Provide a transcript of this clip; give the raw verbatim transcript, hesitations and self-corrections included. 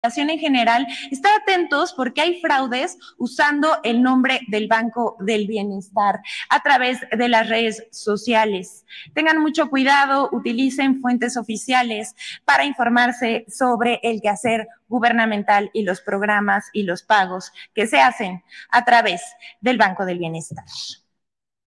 En general, estar atentos porque hay fraudes usando el nombre del Banco del Bienestar a través de las redes sociales. Tengan mucho cuidado, utilicen fuentes oficiales para informarse sobre el quehacer gubernamental y los programas y los pagos que se hacen a través del Banco del Bienestar.